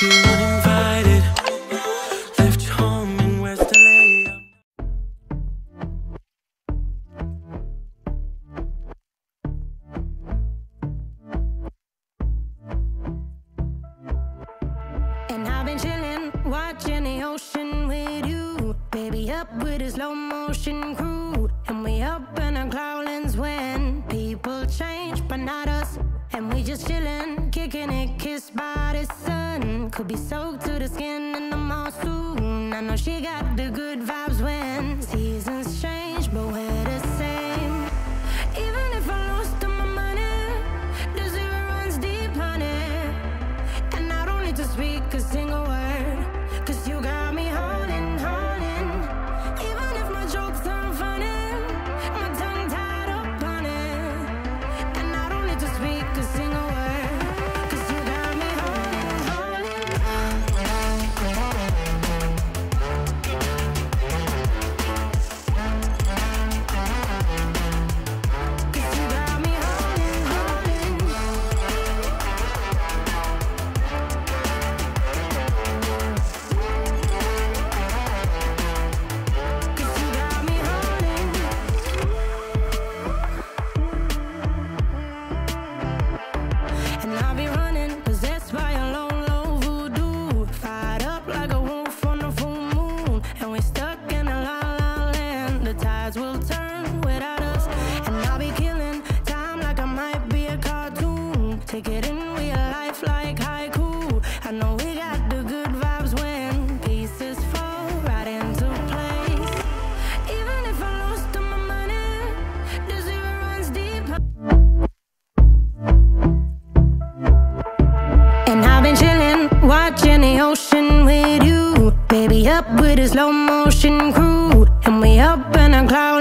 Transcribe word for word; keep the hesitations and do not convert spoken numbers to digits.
feel uninvited. Left your home in West L A. And I've been chillin', watching the ocean with you. Baby, up with a slow motion crew. And we up in our cloudlands when people change, but not us. And we just chillin', kicking it, kissed by the sun. Could be soaked to the skin in the mall soon. I know she got the good vibes when seasons change, but we're the same. Even if I lost all my money, the zero runs deep, honey. And I don't need to speak a single word, cause you got me holding, holding. Even if my jokes aren't funny, my tongue tied up on it. And I don't need to speak a single word, cause you got me holding, holding. Cause you got me holding, holding. Cause you got me holding. And I'll be running, possessed by a lone, low voodoo. Fired up like a wolf on a full moon. And we're stuck in a la la land. The tides will turn without us. And I'll be killing time like I might be a cartoon. Take it in real life like haiku. I know we got the good vibes when pieces fall right into place. Even if I lost all my money, the zero runs deep. And I've been chillin', watching the ocean with you. Baby, up with a slow motion crew. And we up in a cloud